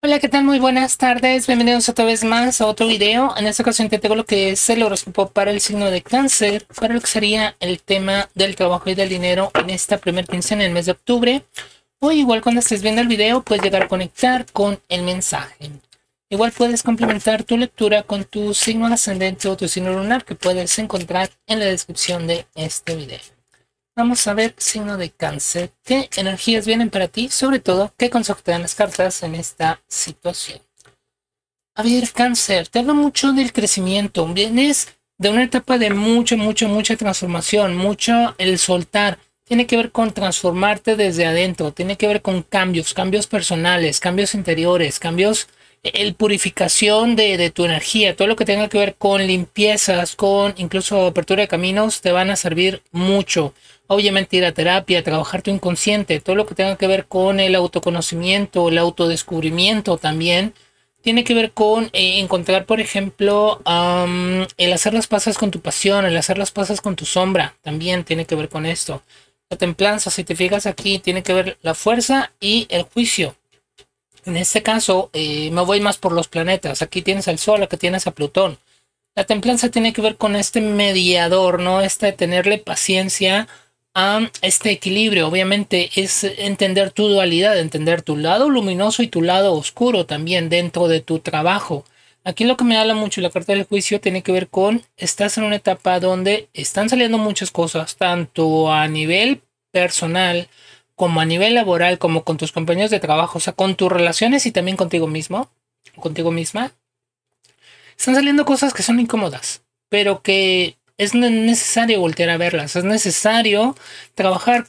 Hola, ¿qué tal? Muy buenas tardes. Bienvenidos otra vez más a otro video. En esta ocasión te tengo lo que es el horóscopo para el signo de Cáncer, para lo que sería el tema del trabajo y del dinero en esta primera quincena en el mes de octubre. O igual cuando estés viendo el video puedes llegar a conectar con el mensaje. Igual puedes complementar tu lectura con tu signo ascendente o tu signo lunar que puedes encontrar en la descripción de este video. Vamos a ver, signo de Cáncer, qué energías vienen para ti, sobre todo, qué consejo te dan las cartas en esta situación. A ver, Cáncer, te hablo mucho del crecimiento, vienes de una etapa de mucha transformación, mucho el soltar, tiene que ver con transformarte desde adentro, tiene que ver con cambios personales, cambios interiores, cambios, el purificación de tu energía, todo lo que tenga que ver con limpiezas, con incluso apertura de caminos, te van a servir mucho. Obviamente ir a terapia, trabajar tu inconsciente, todo lo que tenga que ver con el autoconocimiento, el autodescubrimiento también, tiene que ver con encontrar, por ejemplo, el hacer las paces con tu pasión, el hacer las paces con tu sombra, también tiene que ver con esto. La templanza, si te fijas aquí, tiene que ver la fuerza y el juicio. En este caso, me voy más por los planetas. Aquí tienes al Sol, aquí tienes a Plutón. La templanza tiene que ver con este mediador, ¿no? Este de tenerle paciencia a este equilibrio. Obviamente es entender tu dualidad, entender tu lado luminoso y tu lado oscuro también dentro de tu trabajo. Aquí lo que me habla mucho la carta del juicio tiene que ver con, estás en una etapa donde están saliendo muchas cosas, tanto a nivel personal, como a nivel laboral, como con tus compañeros de trabajo, o sea, con tus relaciones y también contigo mismo, contigo misma. Están saliendo cosas que son incómodas, pero que es necesario voltear a verlas, es necesario trabajar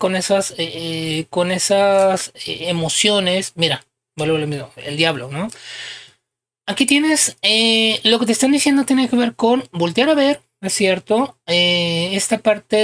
con esas emociones. Mira, vuelvo a lo mismo, el diablo, ¿no? Aquí tienes, lo que te están diciendo tiene que ver con voltear a ver, ¿es cierto? Esta parte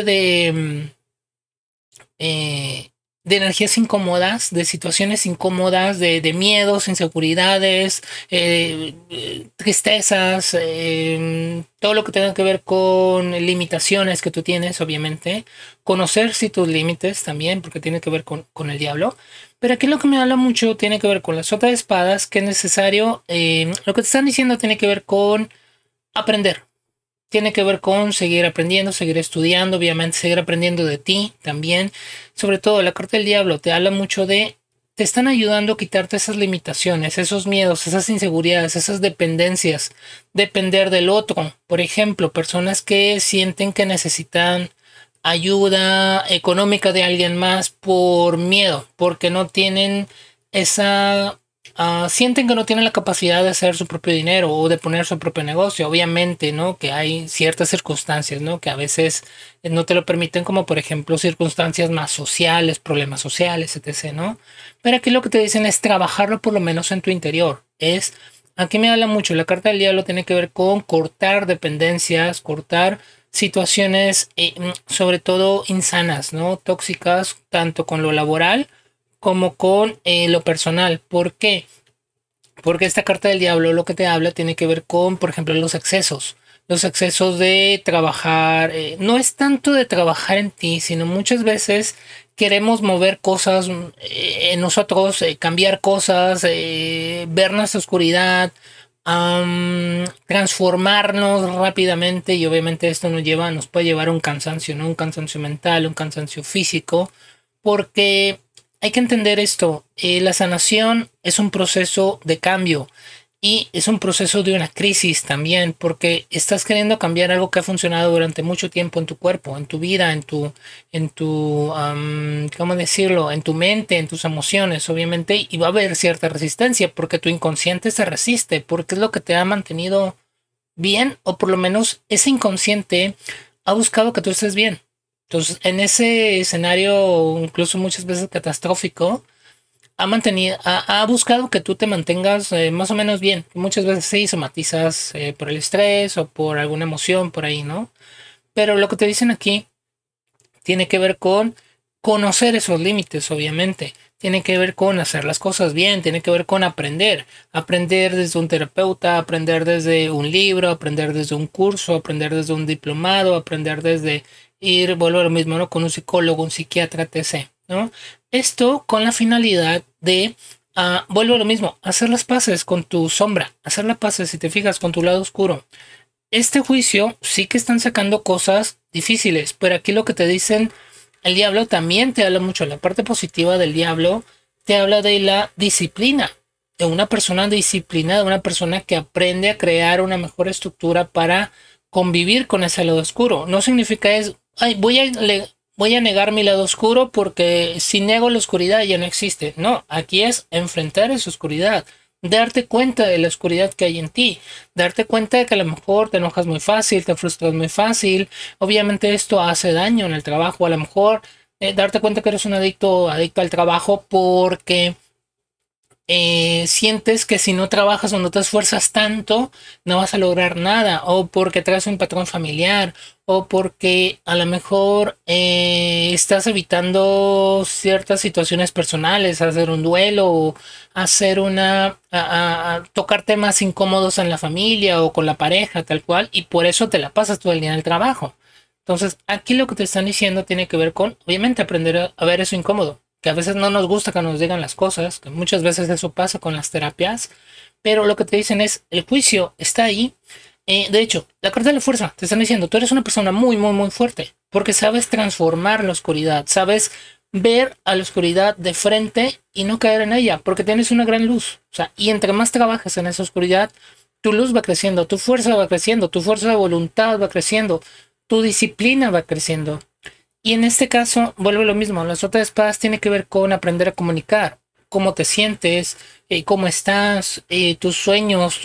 eh, de energías incómodas, de situaciones incómodas, de miedos, inseguridades, tristezas, todo lo que tenga que ver con limitaciones que tú tienes, obviamente. Conocer si tus límites también, porque tiene que ver con el diablo. Pero aquí lo que me habla mucho tiene que ver con la sota de espadas, que es necesario, lo que te están diciendo tiene que ver con aprender. Tiene que ver con seguir aprendiendo, seguir estudiando, obviamente seguir aprendiendo de ti también. Sobre todo la carta del diablo te habla mucho de, te están ayudando a quitarte esas limitaciones, esos miedos, esas inseguridades, esas dependencias, depender del otro. Por ejemplo, personas que sienten que necesitan ayuda económica de alguien más por miedo, porque no tienen esa sienten que no tienen la capacidad de hacer su propio dinero o de poner su propio negocio. Obviamente, ¿no? Que hay ciertas circunstancias, ¿no? Que a veces no te lo permiten, como por ejemplo circunstancias más sociales, problemas sociales, etc., ¿no? Pero aquí lo que te dicen es trabajarlo por lo menos en tu interior. Aquí me habla mucho, la carta del diablo tiene que ver con cortar dependencias, cortar situaciones, sobre todo insanas, ¿no? Tóxicas, tanto con lo laboral como con lo personal. ¿Por qué? Porque esta carta del diablo lo que te habla tiene que ver con, por ejemplo, los excesos. Los excesos de trabajar, no es tanto de trabajar en ti, sino muchas veces queremos mover cosas en nosotros, cambiar cosas, ver nuestra oscuridad, transformarnos rápidamente, y obviamente esto nos puede llevar a un cansancio, ¿no? Un cansancio mental, un cansancio físico, porque hay que entender esto, la sanación es un proceso de cambio y es un proceso de una crisis también, porque estás queriendo cambiar algo que ha funcionado durante mucho tiempo en tu cuerpo, en tu vida, ¿cómo decirlo? En tu mente, en tus emociones, obviamente, y va a haber cierta resistencia porque tu inconsciente se resiste, porque es lo que te ha mantenido bien, o por lo menos ese inconsciente ha buscado que tú estés bien. Entonces, en ese escenario, incluso muchas veces catastrófico, ha buscado que tú te mantengas más o menos bien. Muchas veces sí somatizas por el estrés o por alguna emoción por ahí, ¿no? Pero lo que te dicen aquí tiene que ver con conocer esos límites, obviamente. Tiene que ver con hacer las cosas bien, tiene que ver con aprender. Aprender desde un terapeuta, aprender desde un libro, aprender desde un curso, aprender desde un diplomado, aprender desde vuelvo a lo mismo, ¿no? Con un psicólogo, un psiquiatra, etc., ¿no? Esto con la finalidad de Vuelvo a lo mismo, hacer las paces con tu sombra, hacer las paces, si te fijas, con tu lado oscuro. Este juicio sí que están sacando cosas difíciles, pero aquí lo que te dicen, el diablo también te habla mucho. La parte positiva del diablo te habla de la disciplina, de una persona disciplinada, de una persona que aprende a crear una mejor estructura para convivir con ese lado oscuro. No significa es, ay, voy a negar mi lado oscuro porque si nego la oscuridad ya no existe. No, aquí es enfrentar esa oscuridad, darte cuenta de la oscuridad que hay en ti, darte cuenta de que a lo mejor te enojas muy fácil, te frustras muy fácil. Obviamente esto hace daño en el trabajo, a lo mejor darte cuenta que eres un adicto al trabajo porque sientes que si no trabajas o no te esfuerzas tanto, no vas a lograr nada, o porque traes un patrón familiar, o porque a lo mejor estás evitando ciertas situaciones personales, hacer un duelo, o hacer a tocar temas incómodos en la familia o con la pareja, tal cual, y por eso te la pasas todo el día en el trabajo. Entonces, aquí lo que te están diciendo tiene que ver con, obviamente, aprender a ver eso incómodo, que a veces no nos gusta que nos digan las cosas, que muchas veces eso pasa con las terapias, pero lo que te dicen es, el juicio está ahí. De hecho, la carta de la fuerza, te están diciendo, tú eres una persona muy, muy, muy fuerte, porque sabes transformar la oscuridad, sabes ver a la oscuridad de frente y no caer en ella, porque tienes una gran luz. O sea, y entre más trabajas en esa oscuridad, tu luz va creciendo, tu fuerza va creciendo, tu fuerza de voluntad va creciendo, tu disciplina va creciendo. Y en este caso, vuelve lo mismo. Las otras espadas tiene que ver con aprender a comunicar, cómo te sientes, cómo estás, tus sueños,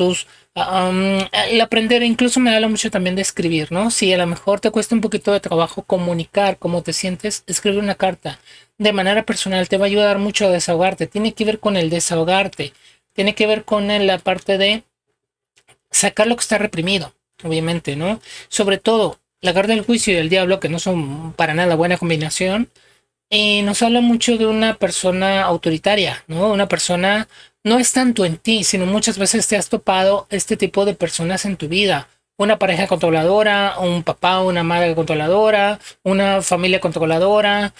el aprender, incluso me habla mucho también de escribir, ¿no? Si a lo mejor te cuesta un poquito de trabajo comunicar cómo te sientes, escribe una carta de manera personal, te va a ayudar mucho a desahogarte. Tiene que ver con el desahogarte, tiene que ver con la parte de sacar lo que está reprimido, obviamente, ¿no? Sobre todo, la carta del juicio y el diablo, que no son para nada buena combinación, nos habla mucho de una persona autoritaria, ¿no? Una persona, no es tanto en ti, sino muchas veces te has topado este tipo de personas en tu vida. Una pareja controladora, un papá, una madre controladora, una familia controladora,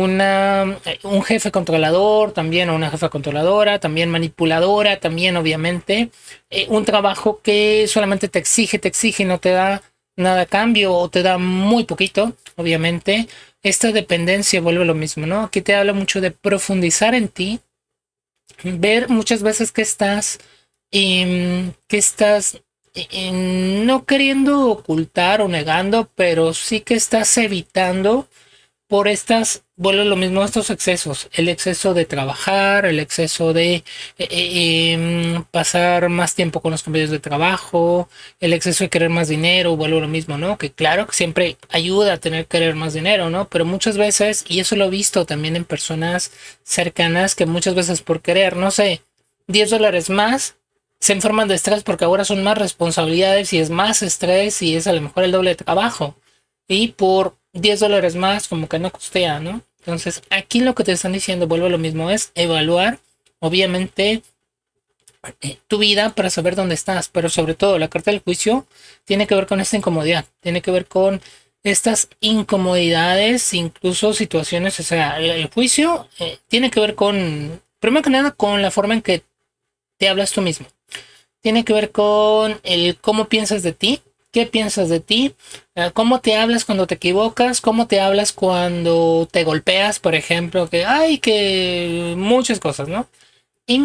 un jefe controlador, también o una jefa controladora, también manipuladora, también obviamente. Un trabajo que solamente te exige y no te da nada a cambio o te da muy poquito, obviamente. Esta dependencia vuelve lo mismo, ¿no? Aquí te habla mucho de profundizar en ti, ver muchas veces no queriendo ocultar o negando, pero sí que estás evitando por vuelve lo mismo, estos excesos, el exceso de trabajar, el exceso de pasar más tiempo con los compañeros de trabajo, el exceso de querer más dinero, vuelve lo mismo, ¿no? Que claro que siempre ayuda a tener que querer más dinero, ¿no? Pero muchas veces, y eso lo he visto también en personas cercanas, que muchas veces por querer, no sé, $10 más, se enferman de estrés porque ahora son más responsabilidades y es más estrés y es a lo mejor el doble de trabajo. Y por $10 más como que no costea, ¿no? Entonces aquí lo que te están diciendo, vuelvo a lo mismo, es evaluar obviamente tu vida para saber dónde estás, pero sobre todo la carta del juicio tiene que ver con esta incomodidad, tiene que ver con estas incomodidades, incluso situaciones, o sea, el juicio tiene que ver con, primero que nada, con la forma en que te hablas tú mismo, tiene que ver con el cómo piensas de ti. ¿Qué piensas de ti? ¿Cómo te hablas cuando te equivocas? ¿Cómo te hablas cuando te golpeas, por ejemplo? Que hay que muchas cosas, ¿no? Y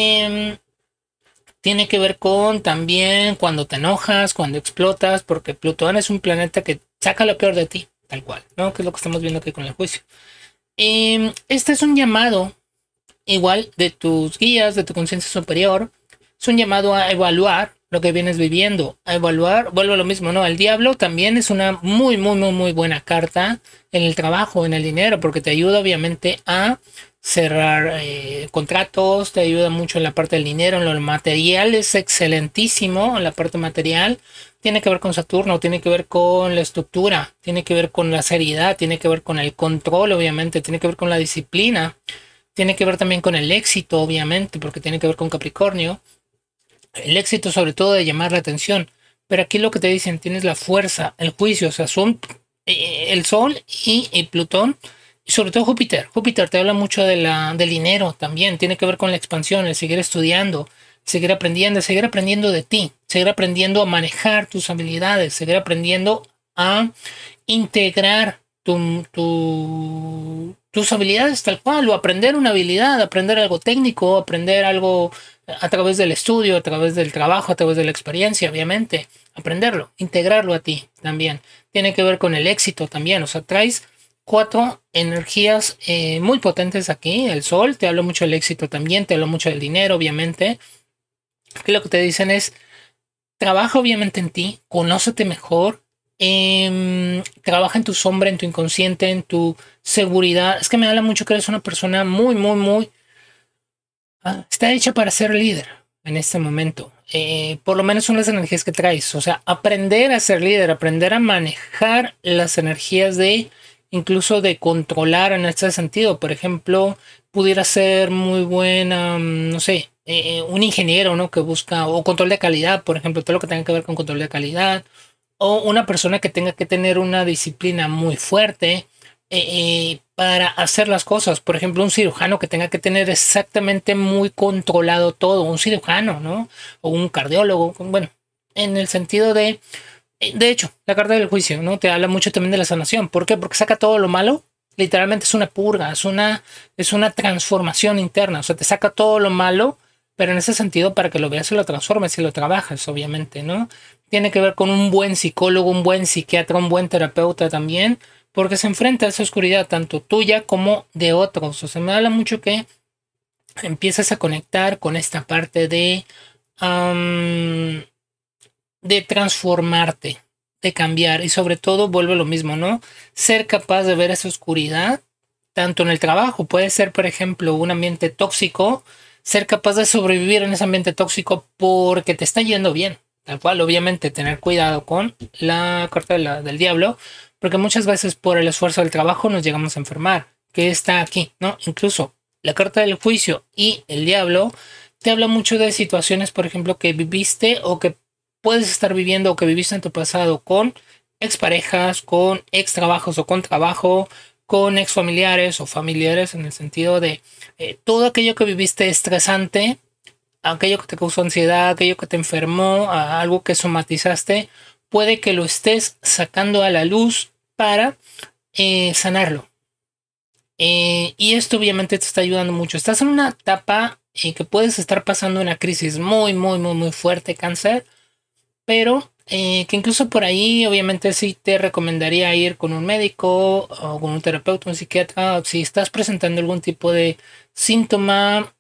tiene que ver con también cuando te enojas, cuando explotas, porque Plutón es un planeta que saca lo peor de ti, tal cual, ¿no? Que es lo que estamos viendo aquí con el juicio. Este es un llamado igual de tus guías, de tu conciencia superior. Es un llamado a evaluar lo que vienes viviendo, a evaluar, vuelvo a lo mismo, ¿no? El diablo también es una muy, muy, muy, muy buena carta en el trabajo, en el dinero, porque te ayuda obviamente a cerrar contratos, te ayuda mucho en la parte del dinero, en lo material es excelentísimo, en la parte material tiene que ver con Saturno, tiene que ver con la estructura, tiene que ver con la seriedad, tiene que ver con el control, obviamente, tiene que ver con la disciplina, tiene que ver también con el éxito, obviamente, porque tiene que ver con Capricornio. El éxito sobre todo de llamar la atención. Pero aquí lo que te dicen, tienes la fuerza, el juicio, o sea, son el Sol y Plutón Y sobre todo Júpiter. Júpiter te habla mucho del dinero también. Tiene que ver con la expansión, el seguir estudiando, seguir aprendiendo de ti, seguir aprendiendo a manejar tus habilidades, seguir aprendiendo a integrar tus habilidades tal cual, o aprender una habilidad, aprender algo técnico, aprender algo a través del estudio, a través del trabajo, a través de la experiencia, obviamente. Aprenderlo, integrarlo a ti también. Tiene que ver con el éxito también. O sea, traes cuatro energías muy potentes aquí. El sol te habla mucho del éxito también, te habla mucho del dinero, obviamente. Aquí lo que te dicen es, trabaja obviamente en ti, conócete mejor, trabaja en tu sombra, en tu inconsciente, en tu seguridad. Es que me habla mucho que eres una persona muy, está hecha para ser líder en este momento. Por lo menos son las energías que traes. O sea, aprender a ser líder, aprender a manejar las energías de, incluso de controlar en este sentido. Por ejemplo, pudiera ser muy buena, no sé, un ingeniero, ¿no? Que busca, o control de calidad, por ejemplo, todo lo que tenga que ver con control de calidad, o una persona que tenga que tener una disciplina muy fuerte para hacer las cosas. Por ejemplo, un cirujano que tenga que tener exactamente muy controlado todo, un cirujano, ¿no? O un cardiólogo, bueno, en el sentido de hecho, la carta del juicio, ¿no? Te habla mucho también de la sanación. ¿Por qué? Porque saca todo lo malo. Literalmente es una purga, es una transformación interna. O sea, te saca todo lo malo, pero en ese sentido para que lo veas y lo transformes y lo trabajes, obviamente, ¿no? Tiene que ver con un buen psicólogo, un buen psiquiatra, un buen terapeuta también, porque se enfrenta a esa oscuridad tanto tuya como de otros. O sea, me habla mucho que empiezas a conectar con esta parte de transformarte, de cambiar y sobre todo vuelve lo mismo, ¿no? Ser capaz de ver esa oscuridad, tanto en el trabajo, puede ser, por ejemplo, un ambiente tóxico, ser capaz de sobrevivir en ese ambiente tóxico porque te está yendo bien. Tal cual, obviamente, tener cuidado con la carta del diablo, porque muchas veces por el esfuerzo del trabajo nos llegamos a enfermar, que está aquí, ¿no? Incluso la carta del juicio y el diablo te habla mucho de situaciones, por ejemplo, que viviste o que puedes estar viviendo o que viviste en tu pasado con exparejas, con ex trabajos o con trabajo, con ex familiares o familiares en el sentido de todo aquello que viviste estresante, aquello que te causó ansiedad, aquello que te enfermó, algo que somatizaste, puede que lo estés sacando a la luz para sanarlo. Y esto obviamente te está ayudando mucho. Estás en una etapa que puedes estar pasando una crisis muy fuerte, cáncer, pero que incluso por ahí obviamente sí te recomendaría ir con un médico o con un terapeuta, un psiquiatra, si estás presentando algún tipo de síntoma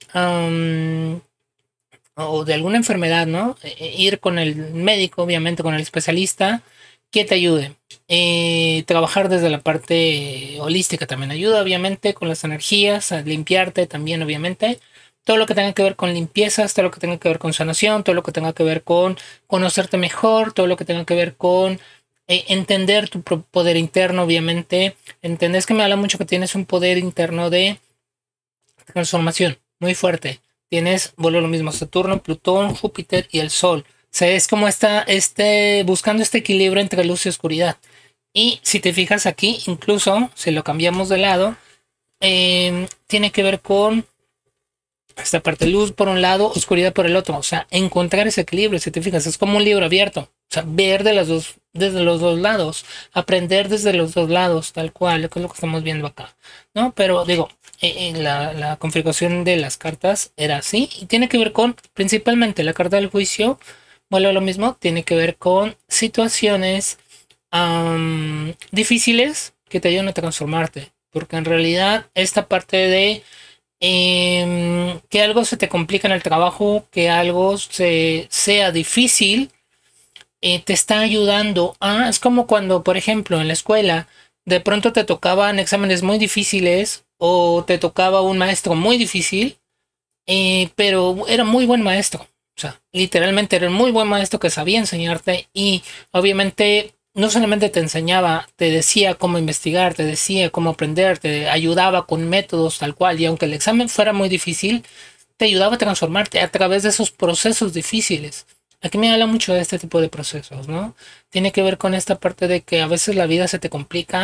o de alguna enfermedad, ¿no? Ir con el médico, obviamente con el especialista que te ayude. Trabajar desde la parte holística también ayuda, obviamente, con las energías, a limpiarte también, obviamente. Todo lo que tenga que ver con limpiezas, todo lo que tenga que ver con sanación, todo lo que tenga que ver con conocerte mejor, todo lo que tenga que ver con entender tu poder interno, obviamente. Entendés que me habla mucho que tienes un poder interno de transformación muy fuerte. Tienes, vuelvo lo mismo, Saturno, Plutón, Júpiter y el Sol. O sea, es como buscando este equilibrio entre luz y oscuridad. Y si te fijas aquí, incluso si lo cambiamos de lado, tiene que ver con esta parte luz por un lado, oscuridad por el otro. O sea, encontrar ese equilibrio. Si te fijas, es como un libro abierto. O sea, ver desde los dos lados, aprender desde los dos lados, tal cual, que es lo que estamos viendo acá, ¿no? Pero digo, la configuración de las cartas era así y tiene que ver con, principalmente la carta del juicio, bueno, lo mismo, tiene que ver con situaciones difíciles que te ayudan a transformarte, porque en realidad esta parte de que algo se te complica en el trabajo, que algo sea difícil, te está ayudando es como cuando, por ejemplo, en la escuela, de pronto te tocaban exámenes muy difíciles o te tocaba un maestro muy difícil, pero era muy buen maestro. O sea, literalmente era un muy buen maestro que sabía enseñarte y obviamente no solamente te enseñaba, te decía cómo investigar, te decía cómo aprender, te ayudaba con métodos tal cual y aunque el examen fuera muy difícil, te ayudaba a transformarte a través de esos procesos difíciles. Aquí me habla mucho de este tipo de procesos, ¿no? Tiene que ver con esta parte de que a veces la vida se te complica,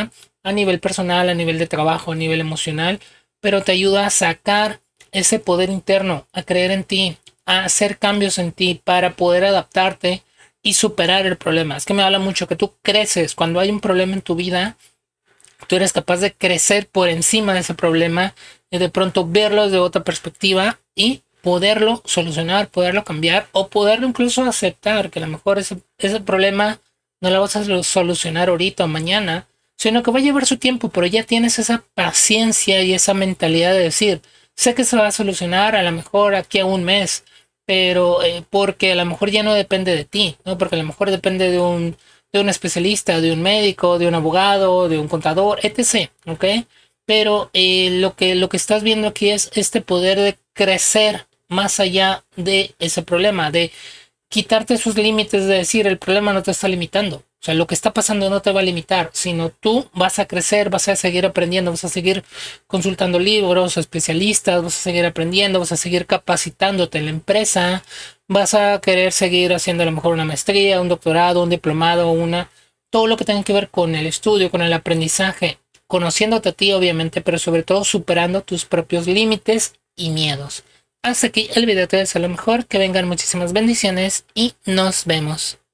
a nivel personal, a nivel de trabajo, a nivel emocional, pero te ayuda a sacar ese poder interno, a creer en ti, a hacer cambios en ti para poder adaptarte y superar el problema. Es que me habla mucho que tú creces cuando hay un problema en tu vida. Tú eres capaz de crecer por encima de ese problema y de pronto verlo desde otra perspectiva y poderlo solucionar, poderlo cambiar o poderlo incluso aceptar que a lo mejor ese problema no lo vas a solucionar ahorita o mañana, sino que va a llevar su tiempo, pero ya tienes esa paciencia y esa mentalidad de decir, sé que se va a solucionar a lo mejor aquí a un mes, pero porque a lo mejor ya no depende de ti, ¿no? Porque a lo mejor depende de un especialista, de un médico, de un abogado, de un contador, etc. ¿Ok? Pero lo que estás viendo aquí es este poder de crecer más allá de ese problema, de quitarte sus límites, de decir el problema no te está limitando. O sea, lo que está pasando no te va a limitar, sino tú vas a crecer, vas a seguir aprendiendo, vas a seguir consultando libros, especialistas, vas a seguir aprendiendo, vas a seguir capacitándote en la empresa, vas a querer seguir haciendo a lo mejor una maestría, un doctorado, un diplomado, todo lo que tenga que ver con el estudio, con el aprendizaje, conociéndote a ti obviamente, pero sobre todo superando tus propios límites y miedos. Hasta aquí el video, te deseo lo mejor, que vengan muchísimas bendiciones y nos vemos.